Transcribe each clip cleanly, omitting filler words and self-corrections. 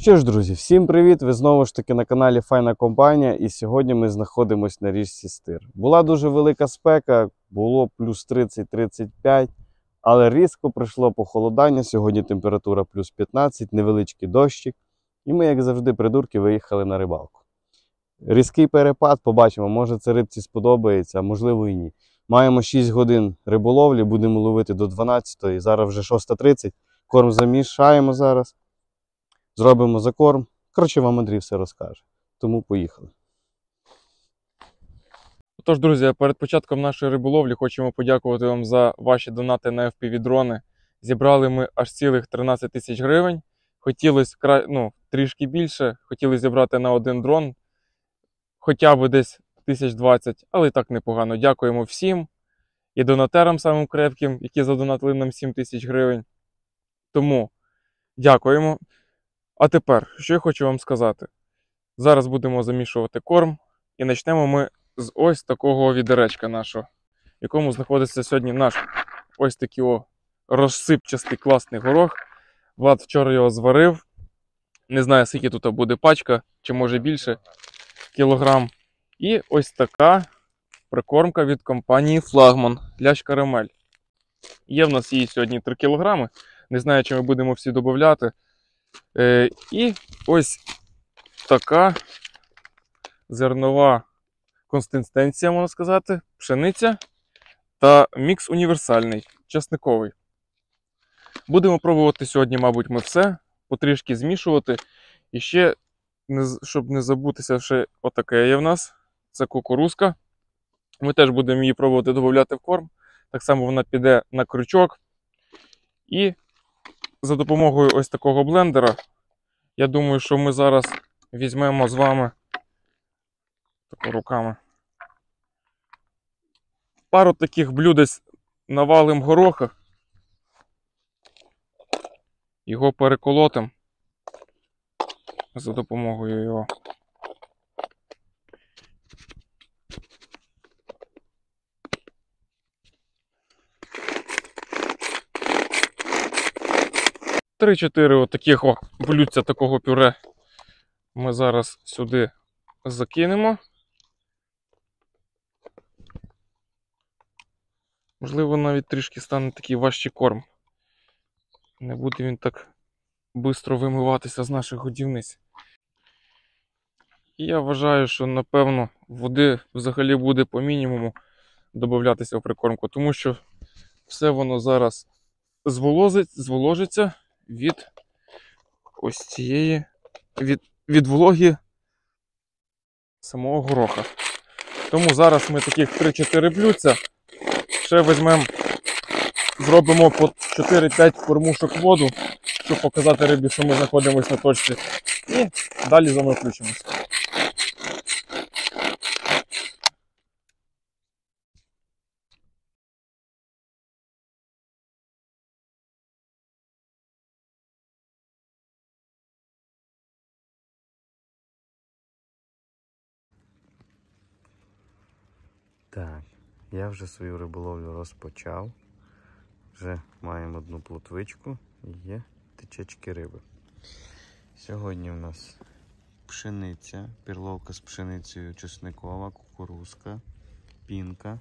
Що ж, друзі, всім привіт! Ви знову ж таки на каналі Файна Компанія, і сьогодні ми знаходимося на річці Стир. Була дуже велика спека, було плюс 30-35, але різко прийшло похолодання, сьогодні температура плюс 15, невеличкий дощик, і ми, як завжди, придурки, виїхали на рибалку. Різкий перепад, побачимо, може це рибці сподобається, а можливо і ні. Маємо 6 годин риболовлі, будемо ловити до 12-ї, зараз вже 6:30, корм замішаємо зараз. Зробимо закорм. Коротше, вам Андрій все розкаже. Тому поїхали. Тож, друзі, перед початком нашої риболовлі хочемо подякувати вам за ваші донати на FPV-дрони. Зібрали ми аж цілих 13 тисяч гривень. Хотілося трішки більше. Хотіли зібрати на один дрон хоча б десь 1020, але і так непогано. Дякуємо всім. І донатерам самим крепким, які задонатили нам 7 тисяч гривень. Тому дякуємо. А тепер, що я хочу вам сказати. Зараз будемо замішувати корм і почнемо ми з ось такого відеречка нашого, в якому знаходиться сьогодні наш ось такий розсипчастий класний горох. Влад вчора його зварив. Не знаю, скільки тут буде пачка, чи може більше кілограм. І ось така прикормка від компанії Флагман Лящ Карамель. Є в нас її сьогодні 3 кілограми. Не знаю, чи ми будемо всі додати. І ось така зернова консистенція, можна сказати, пшениця та мікс універсальний, часниковий. Будемо пробувати сьогодні, мабуть, ми все, потрішки змішувати. І ще, щоб не забутися, ще отаке є в нас, це кукурузка. Ми теж будемо її пробувати додати в корм. Так само вона піде на крючок. І за допомогою ось такого блендера, я думаю, що ми зараз візьмемо з вами руками пару таких блюдець, навалим гороха, його переколотим за допомогою його. Три-чотири отаких блюдця такого пюре ми зараз сюди закинемо. Можливо, навіть трішки стане такий важчий корм. Не буде він так швидко вимиватися з наших годівниць. І я вважаю, що, напевно, води взагалі буде по мінімуму додатися в прикормку, тому що все воно зараз зволожиться від ось цієї, від вологи самого гороха. Тому зараз ми таких 3-4 блюдця ще візьмемо, зробимо по 4-5 кормушок воду, щоб показати рибі, що ми знаходимося на точці. І далі з вами включимося. Так, я вже свою риболовлю розпочав. Вже маємо одну плотвичку і є течечки риби. Сьогодні у нас пшениця, перловка з пшеницею чесникова, кукурузка, пінка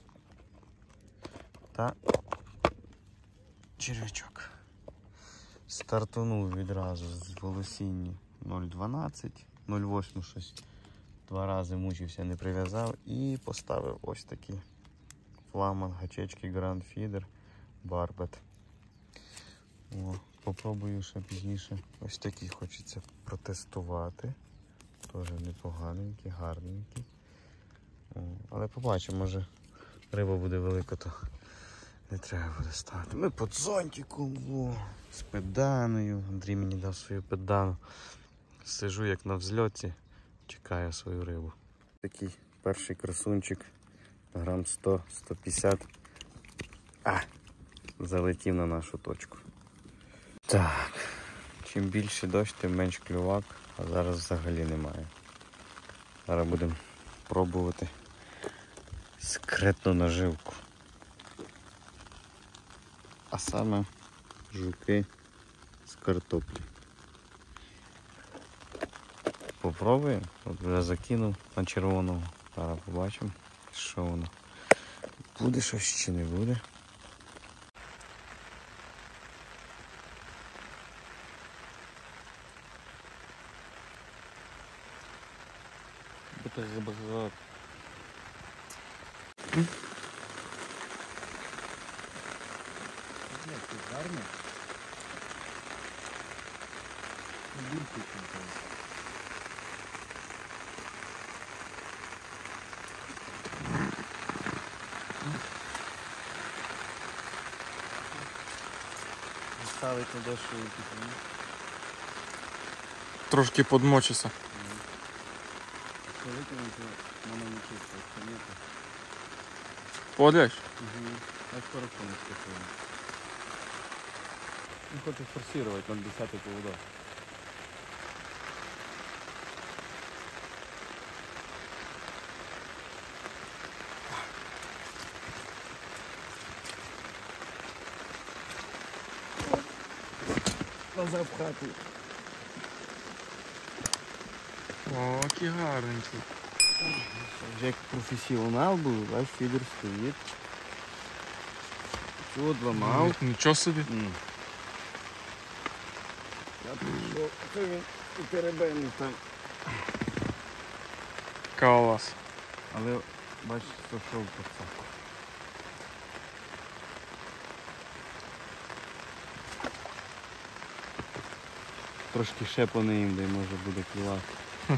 та черв'ячок. Стартанув відразу з волосіння 0,12, 0,8 щось. 2 рази мучився, не прив'язав і поставив ось такі Флагман гачечки Grand Feeder Barbet. Попробую ще пізніше. Ось такі хочеться протестувати. Теж непоганенькі, гарненькі. Але побачимо, може риба буде велика, то не треба буде ставити. Ми під зонтиком, з педаною. Андрій мені дав свою педану. Сижу як на взльоті, чекаю свою рибу. Такий перший красунчик, грам 100-150. Залетів на нашу точку. Так, чим більше дощ, тим менш клювак, а зараз взагалі немає. Зараз будемо пробувати секретну наживку. А саме жуки з картоплі. попробуємо. От вже закинув на червоного. Зараз побачимо, що воно. Буде щось чи не буде. Буде забагато. Гарно. Ставить на дошу і Трошки подмочиться. викинути, воно не чисто, якщо ні, то... Подляш? Я скоро не скажу. Не хочу форсировать на 10-й поводок. Назад в хату. О, який гарненький. Вже як професіонал був, ваш фідер стоїть. Чого ламав? Нічого собі. Я прийшов, а то він у теребені там. Клас. Але бачиш, сошов пацак. Трошки шепани їм, де може буде клювати.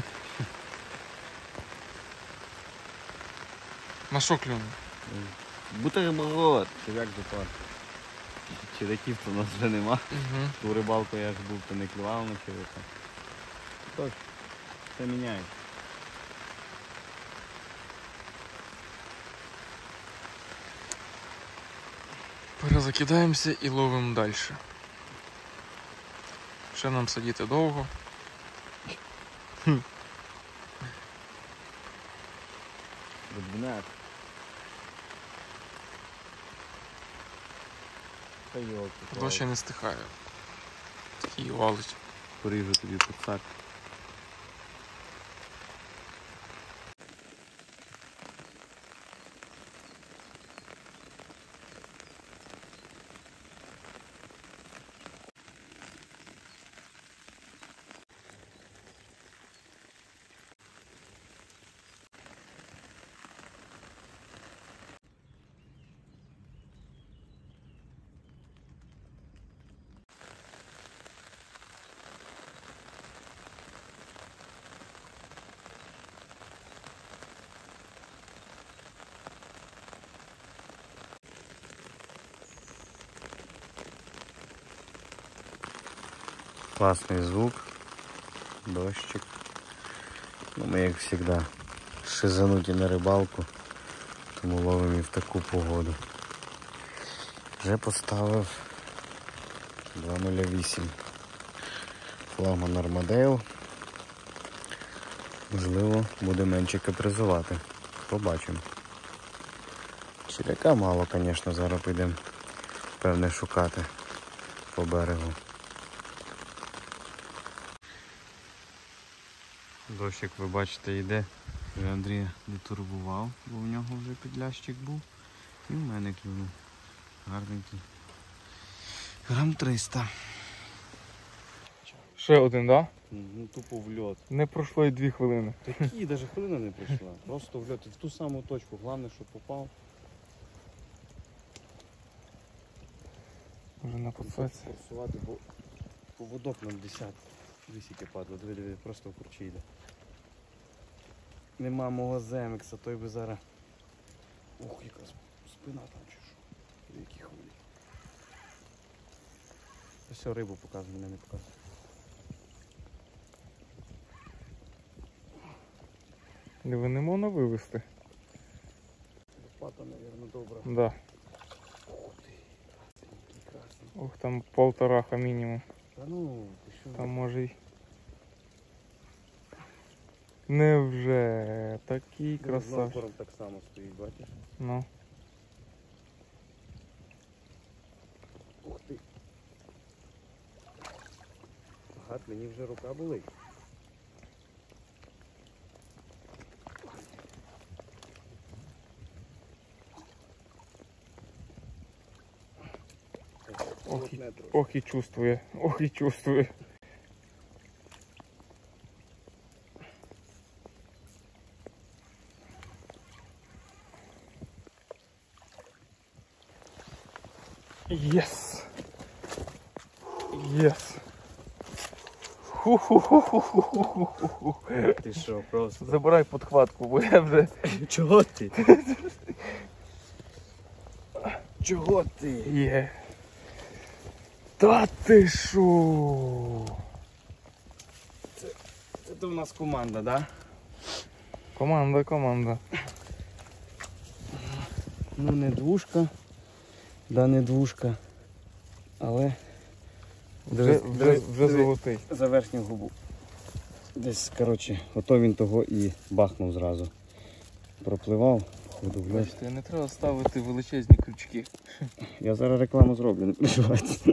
На що клюнув? Бутерброд. Чи як запар? Череків то у нас вже нема. Ту рибалку я ж був, то не клював на черека. Тож, все міняє. Перезакидаємося і ловимо далі. Ще нам сидіти довго. Рибняк. Та йолки. Дощ не стихає. Такий валить. Поріжу тобі пацак. Классный звук, дождик. Ну, мы, как всегда, шизануті на рибалку, тому ловимо і в таку погоду. Вже поставив 2.08 флагман Армадейл. Можливо, буде менше капризувати. Побачимо. Черяка мало, звісно, зараз підемо, певне, шукати по берегу. Дощ, як ви бачите, йде. Вже Андрія не турбував, бо в нього вже підлящик був. І в мене клюнув. Гарненький. Грам 300. Ще один, так? Ну тупо в льот. Не пройшло й 2 хвилини. Такі, навіть хвилина не прийшла. Просто в льот. І в ту саму точку. Головне, щоб попав. Вже на подсаці. Форсувати, бо поводок нам 10. Висіки падло. Диви, просто в курчі йде. Нема мого земекса, той би зараз... Ух, яка спина там чи що. Які хвилі. Все, рибу показує, мене не показує. Диви, не можна вивезти. Лопата, мабуть, добра. Да. Ух ти. Який красний. Ох, там 1,5 мінімум. Та ну, ти що? Там може й... Невже такий красавчик. Корм так само стоїть, бачиш? Ну. Ух ти. Гад, мені вже рука болить. Ох і чувствує, ох і чувствує. Єс! Єс! Ху-ху-ху-ху-ху-ху-ху. Ти що, просто? Забирай подхватку, бо я вже... Чого ти? Чого ти? Є. Та ти шо? Це у нас команда, да? Команда. Ну не двушка, да не двушка, але Вже золотий. за верхню губу. Десь, коротше, ото він того і бахнув зразу. Пропливав, походу, блядь. Бачите, не треба ставити величезні крючки. Я зараз рекламу зроблю, не переживайте.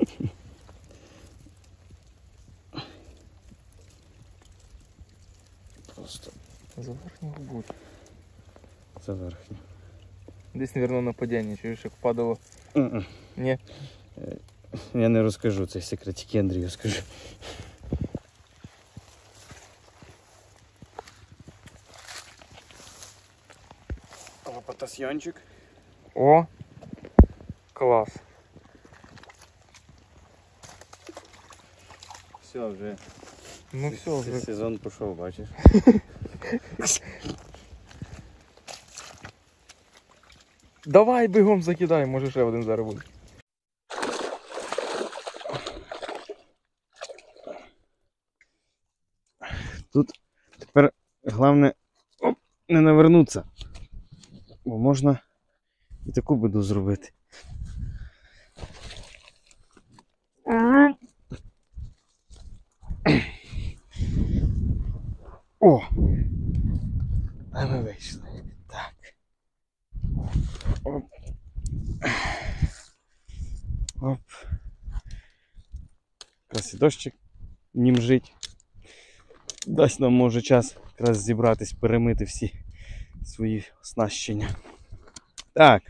Просто За верхню губу. за верхню. Десь, мабуть, на падінні, чуєш, як падало. Ні. Я не розкажу цей секрет, тільки Андрію скажу. Лопатасьйончик. О! Клас. Все, вже. Ну все, вже. Сезон пішов, бачиш. Давай бігом закидай, може ще один зараз буде. Тут тепер головне не навернутися, бо можна і таку біду зробити. О! А ми вийшли. Так. Оп. Оп. Якраз і дощик німжить. Дасть нам, може, час якраз зібратись, перемити всі свої оснащення. Так.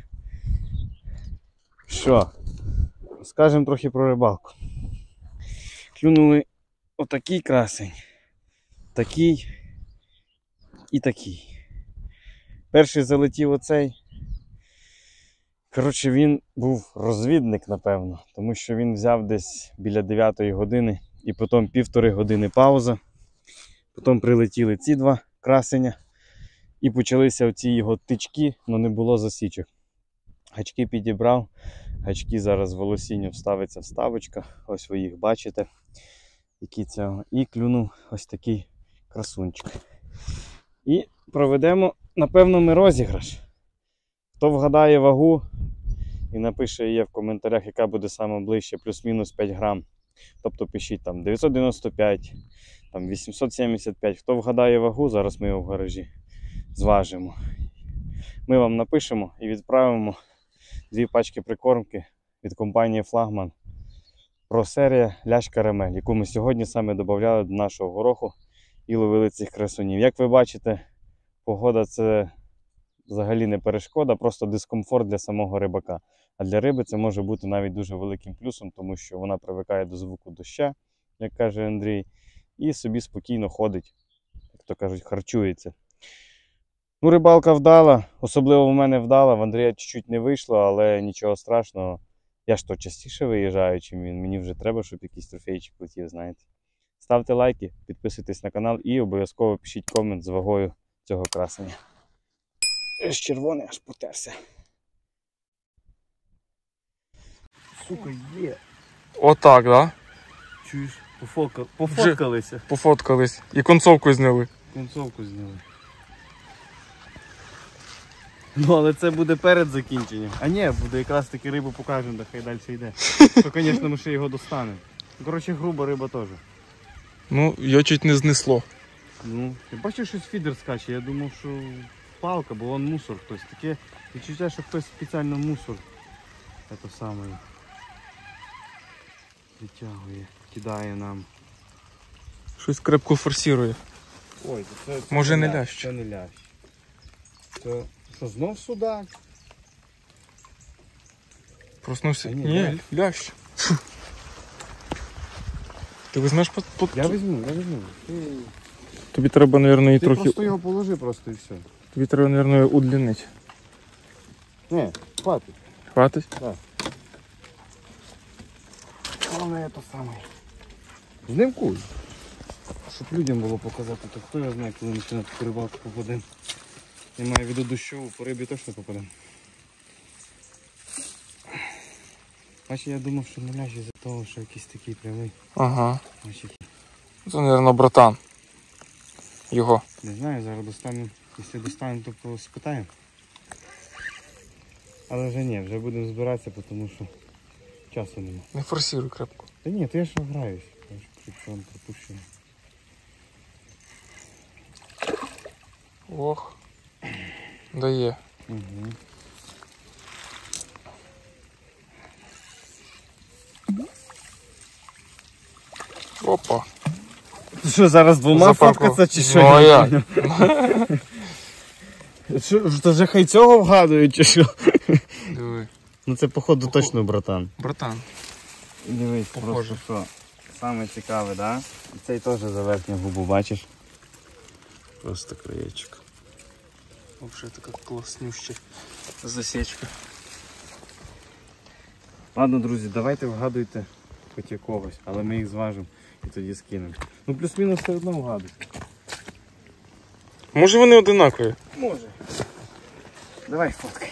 Що? Скажемо трохи про рибалку. Клюнули отакий красень, такий і такий. Перший залетів оцей. Коротше, він був розвідник, напевно, тому що він взяв десь біля 9 години і потім 1,5 години пауза. Потім прилетіли ці два красеня і почалися оці його тички, але не було засічок. Гачки підібрав, гачки зараз в волосінню вставиться вставочка, ось ви їх бачите. Які цього. І клюнув ось такий красунчик. І проведемо, напевно, ми розіграш. Хто вгадає вагу і напише її в коментарях, яка буде саме ближче, плюс-мінус 5 грам. Тобто пишіть там 995, там 875. Хто вгадає вагу, зараз ми його в гаражі зважимо. Ми вам напишемо і відправимо 2 пачки прикормки від компанії Флагман. Про серія лящ карамель, яку ми сьогодні саме додавали до нашого гороху і ловили цих красунів. Як ви бачите, погода це взагалі не перешкода, просто дискомфорт для самого рибака. А для риби це може бути навіть дуже великим плюсом, тому що вона привикає до звуку доща, як каже Андрій, і собі спокійно ходить, як то кажуть, харчується. Ну, рибалка вдала, особливо в мене вдала, в Андрія чуть-чуть не вийшло, але нічого страшного. Я ж то частіше виїжджаю, чим він. Мені вже треба, щоб якийсь трофейчик летів, знаєте. Ставте лайки, підписуйтесь на канал і обов'язково пишіть комент з вагою цього красення. Аж червоний, аж потерся. Сука, є. Отак, да? Чуєш, пофоткалися. Пофоткались. І концовку зняли. Концовку зняли. Ну, але це буде перед закінченням. А ні, буде якраз таки рибу покажемо, да хай далі йде. То, звісно, ми ще його достанемо. Коротше, груба риба теж. Ну, його чуть не знесло. Ну, я бачив, щось фідер скаче, я думав, що палка, бо вон мусор хтось. Таке відчуття, що хтось спеціально мусор. Це саме витягує, кидає нам. Щось крепко форсує. Ой, це може не лящ. Це не лящ. Це що, знов судак? Проснувся. А ні, Ні, лящ. Ти візьмеш Я візьму. Тобі треба, мабуть, її Ти трохи. просто його положи просто і все. Тобі треба, мабуть, удлінити. Ні, хватить. Хватить? Головне це саме. Знімкуй. Щоб людям було показати, то хто його знає, коли ми ще на таку рибалку попадемо. Я маю в виду дощову, по рибі точно попадемо. Бачиш, я думав, що не ляже за того, що якийсь такий прямий. Ага. Бачиш, який. Це, мабуть, братан. Його. Не знаю, зараз достанемо. Якщо достанемо, то спитаємо. Але вже ні, вже будемо збиратися, тому що часу нема. Не форсируй крепко. Та ні, то я ж граюсь. Я ж прикольно пропущу. Ох. Дає. Угу. Опа. Що, зараз двома Запаркував. фоткаться чи що? Ну, а я. Що вже хай цього вгадують чи що? Диви. Ну це походу точно братан. Братан. Дивись, Похоже. просто що. Саме цікаве, да? І цей теж за верхню губу, бачиш? Просто краєчок. Вообще така класнюща засічка. Ладно, друзі, давайте вгадуйте хоч якогось, але ми їх зважимо і тоді скинемо. Ну плюс-мінус все одно вгадуйте. Може вони одинакові? Може. Давай фоткай.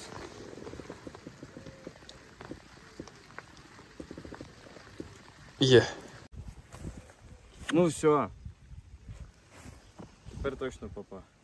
Є. Ну все. Тепер точно попа.